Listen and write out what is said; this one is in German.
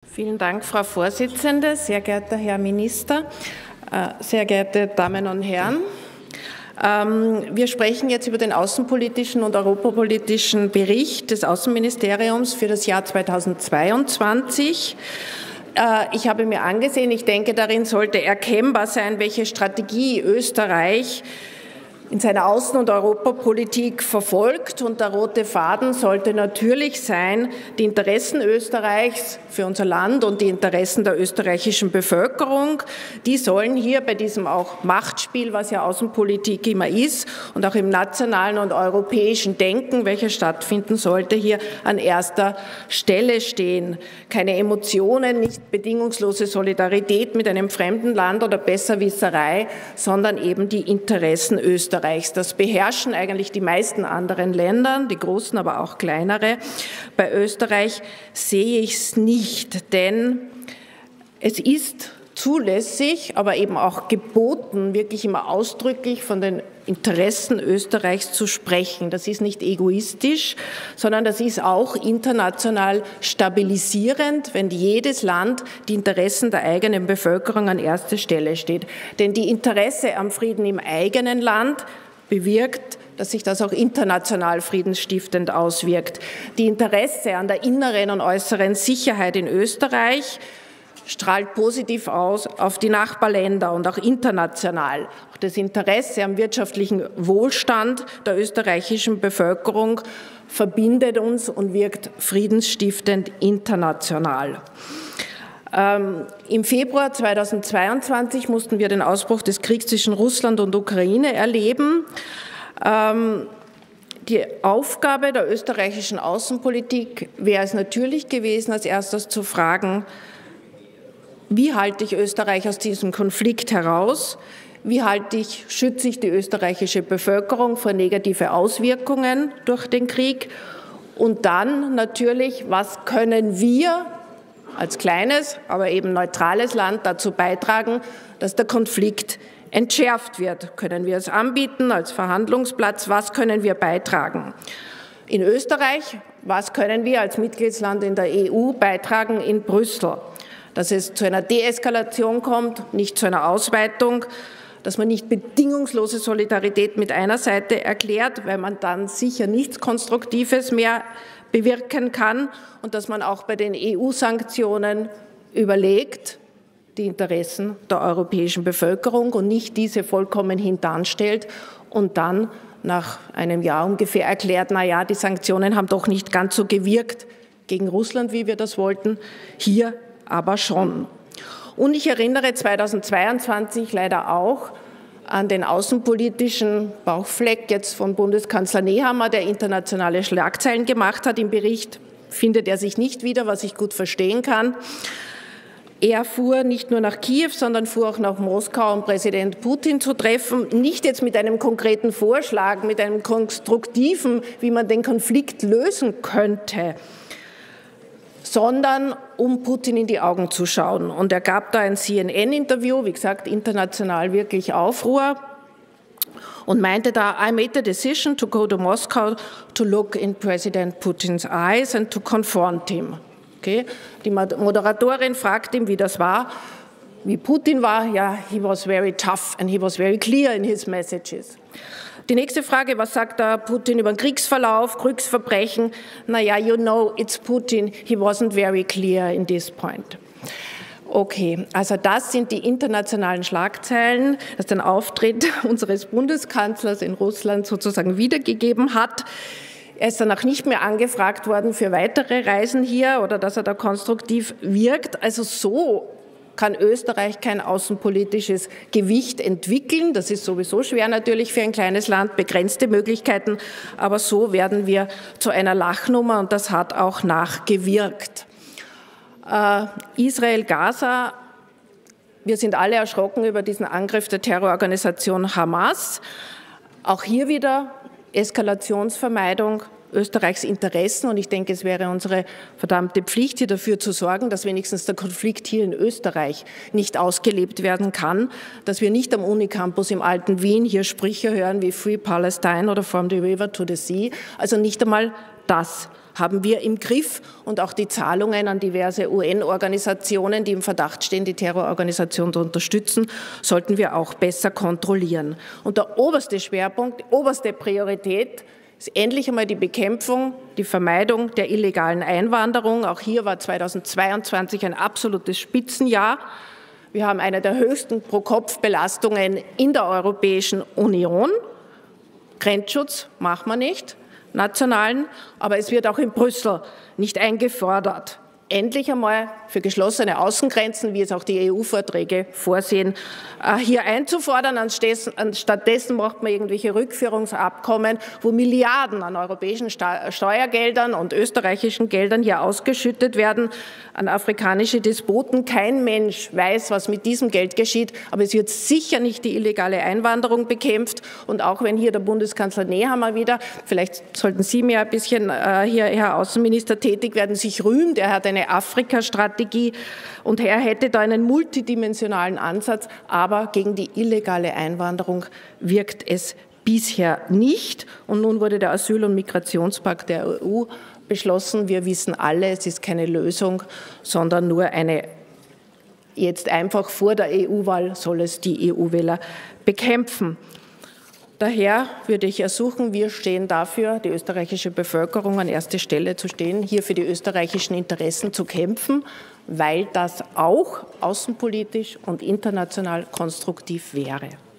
Vielen Dank, Frau Vorsitzende, sehr geehrter Herr Minister, sehr geehrte Damen und Herren. Wir sprechen jetzt über den außenpolitischen und europapolitischen Bericht des Außenministeriums für das Jahr 2022. Ich habe mir angesehen, ich denke, darin sollte erkennbar sein, welche Strategie Österreich in seiner Außen- und Europapolitik verfolgt. Und der rote Faden sollte natürlich sein, die Interessen Österreichs für unser Land und die Interessen der österreichischen Bevölkerung, die sollen hier bei diesem auch Machtspiel, was ja Außenpolitik immer ist, und auch im nationalen und europäischen Denken, welches stattfinden sollte, hier an erster Stelle stehen. Keine Emotionen, nicht bedingungslose Solidarität mit einem fremden Land oder Besserwisserei, sondern eben die Interessen Österreichs. Das beherrschen eigentlich die meisten anderen Länder, die großen, aber auch kleinere. Bei Österreich sehe ich es nicht, denn es ist zulässig, aber eben auch geboten, wirklich immer ausdrücklich von den Interessen Österreichs zu sprechen. Das ist nicht egoistisch, sondern das ist auch international stabilisierend, wenn jedes Land die Interessen der eigenen Bevölkerung an erster Stelle steht. Denn die Interesse am Frieden im eigenen Land bewirkt, dass sich das auch international friedensstiftend auswirkt. Die Interesse an der inneren und äußeren Sicherheit in Österreich strahlt positiv aus auf die Nachbarländer und auch international. Auch das Interesse am wirtschaftlichen Wohlstand der österreichischen Bevölkerung verbindet uns und wirkt friedensstiftend international. Im Februar 2022 mussten wir den Ausbruch des Kriegs zwischen Russland und Ukraine erleben. Die Aufgabe der österreichischen Außenpolitik wäre es natürlich gewesen, als erstes zu fragen, wie halte ich Österreich aus diesem Konflikt heraus? Wie schütze ich die österreichische Bevölkerung vor negativen Auswirkungen durch den Krieg? Und dann natürlich, was können wir als kleines, aber eben neutrales Land dazu beitragen, dass der Konflikt entschärft wird? Können wir es anbieten als Verhandlungsplatz? Was können wir beitragen? In Österreich, was können wir als Mitgliedsland in der EU beitragen in Brüssel? Dass es zu einer Deeskalation kommt, nicht zu einer Ausweitung, dass man nicht bedingungslose Solidarität mit einer Seite erklärt, weil man dann sicher nichts Konstruktives mehr bewirken kann, und dass man auch bei den EU-Sanktionen überlegt, die Interessen der europäischen Bevölkerung und nicht diese vollkommen hintanstellt und dann nach einem Jahr ungefähr erklärt, na ja, die Sanktionen haben doch nicht ganz so gewirkt gegen Russland, wie wir das wollten, hier aber schon. Und ich erinnere 2022 leider auch an den außenpolitischen Bauchfleck jetzt von Bundeskanzler Nehammer, der internationale Schlagzeilen gemacht hat. Im Bericht findet er sich nicht wieder, was ich gut verstehen kann. Er fuhr nicht nur nach Kiew, sondern fuhr auch nach Moskau, um Präsident Putin zu treffen. Nicht jetzt mit einem konkreten Vorschlag, mit einem konstruktiven, wie man den Konflikt lösen könnte, sondern um Putin in die Augen zu schauen. Und er gab da ein CNN-Interview, wie gesagt, international wirklich Aufruhr, und meinte da, I made the decision to go to Moscow to look in President Putin's eyes and to confront him. Okay. Die Moderatorin fragt ihn, wie das war, wie Putin war. Ja, he was very tough and he was very clear in his messages. Die nächste Frage, was sagt da Putin über den Kriegsverlauf, Kriegsverbrechen? Naja, you know, it's Putin, he wasn't very clear in this point. Okay, also das sind die internationalen Schlagzeilen, das den Auftritt unseres Bundeskanzlers in Russland sozusagen wiedergegeben hat. Er ist danach nicht mehr angefragt worden für weitere Reisen hier oder dass er da konstruktiv wirkt. Also so kann Österreich kein außenpolitisches Gewicht entwickeln. Das ist sowieso schwer natürlich für ein kleines Land, begrenzte Möglichkeiten. Aber so werden wir zu einer Lachnummer, und das hat auch nachgewirkt. Israel, Gaza, wir sind alle erschrocken über diesen Angriff der Terrororganisation Hamas. Auch hier wieder Eskalationsvermeidung, Österreichs Interessen, und ich denke, es wäre unsere verdammte Pflicht, hier dafür zu sorgen, dass wenigstens der Konflikt hier in Österreich nicht ausgelebt werden kann, dass wir nicht am Unicampus im alten Wien hier Sprüche hören wie Free Palestine oder From the River to the Sea. Also nicht einmal das haben wir im Griff und auch die Zahlungen an diverse UN-Organisationen, die im Verdacht stehen, die Terrororganisation zu unterstützen, sollten wir auch besser kontrollieren. Und der oberste Schwerpunkt, die oberste Priorität ist endlich einmal die Bekämpfung, die Vermeidung der illegalen Einwanderung. Auch hier war 2022 ein absolutes Spitzenjahr. Wir haben eine der höchsten Pro-Kopf-Belastungen in der Europäischen Union. Grenzschutz machen wir nicht, nationalen, aber es wird auch in Brüssel nicht eingefordert. Endlich einmal für geschlossene Außengrenzen, wie es auch die EU-Verträge vorsehen, hier einzufordern. Stattdessen macht man irgendwelche Rückführungsabkommen, wo Milliarden an europäischen Steuergeldern und österreichischen Geldern hier ausgeschüttet werden an afrikanische Despoten. Kein Mensch weiß, was mit diesem Geld geschieht, aber es wird sicher nicht die illegale Einwanderung bekämpft. Und auch wenn hier der Bundeskanzler Nehammer wieder, vielleicht sollten Sie mir ein bisschen hier, Herr Außenminister, tätig werden, sich rühmt, er hat eine Afrika-Strategie und er hätte da einen multidimensionalen Ansatz, aber gegen die illegale Einwanderung wirkt es bisher nicht. Und nun wurde der Asyl- und Migrationspakt der EU beschlossen. Wir wissen alle, es ist keine Lösung, sondern nur eine, jetzt einfach vor der EU-Wahl soll es die EU-Wähler bekämpfen. Daher würde ich ersuchen, wir stehen dafür, die österreichische Bevölkerung an erster Stelle zu stehen, hier für die österreichischen Interessen zu kämpfen, weil das auch außenpolitisch und international konstruktiv wäre.